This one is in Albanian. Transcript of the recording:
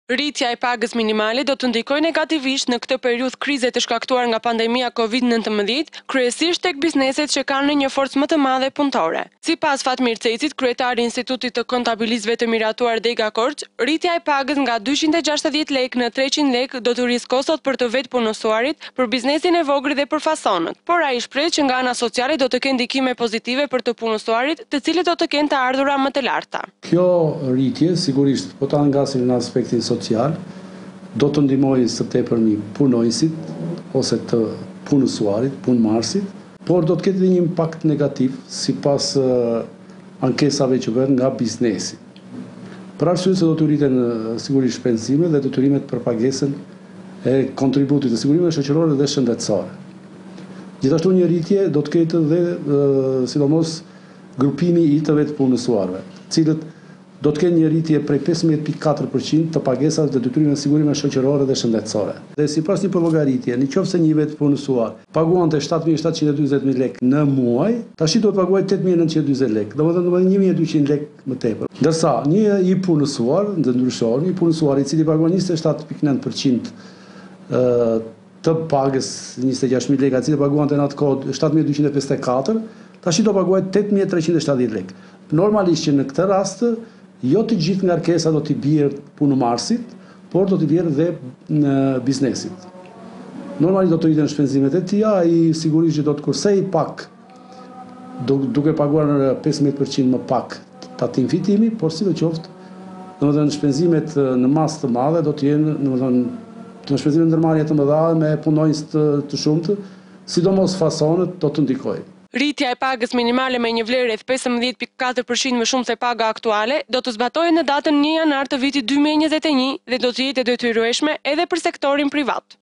Rritja e pagës minimale do të ndikojë negativisht në këtë periudhë krize të shkaktuar nga pandemia COVID-19, kryesisht tek bizneset që kanë një forcë më të madhe punëtore. Sipas Fatmir Cecit, kryetari i Institutit të Kontabilistëve të Miratuar Dega Korç, rritja e pagës nga 260 lekë në 300 lekë do të rrisë kostot për të vetë punësuarit, për biznesin e vogël dhe për fasonët. Por ai shpreh që nga ana sociale do të kenë ndikime pozitive për të punësuarit, të cilët do të kenë të ardhura më të larta. Kjo rritje sigurisht po ta ngasim në aspektin social, do të ndihmojë së tepërmi punonjësit ose të punësuarit, punëmarrësit, por do të ketë edhe një impakt negativ sipas ankesave që vjen nga biznesi. Për arsye se do të rriten sigurisht shpenzimet dhe detyrimet për pagesën e kontributit të sigurimeve shoqërore dhe shëndetësore. Gjithashtu një rritje do të ketë edhe sidomos grupimi i të vetë punësuarve, cilët do të kenë një rritje prej 15.4% të pagesave të detyrimeve të sigurimeve shoqërore dhe shëndetësore. Dhe sipas një llogaritje, nëse një vetë punësuar paguante 7.740 lekë në muaj, tash do të paguajë 8.940 lekë, domethënë 1.200 lekë më tepër. Ndërsa një i punësuar, ndryshohet, një punësuar i cili paguan 27.9% të pagës 26.000 lekë, i cili paguante në atë kohë 7.254, tash do paguajë 8.370 lekë. Normalisht që në këtë rast jo të gjithë ngarkesa do t'i bjerë punëmarrësit, por do t'i bjerë dhe në biznesit. Normalisht do të rriten shpenzimet e tija, ai sigurisht që do të kursej pak, duke paguar 15% më pak tatim fitimi, por sidoqoftë, domethënë shpenzimet në masë të madhe do të jenë, domethënë shpenzime ndërmarrje të mëdha me punonjës të shumtë, sidomos fasonët do të ndikojë. Rritja e pagës minimale me një vlerë rreth 15.4% më shumë se paga aktuale do të zbatohej në datën 1 janar të vitit 2021 dhe do të jetë e detyrueshme edhe për sektorin privat.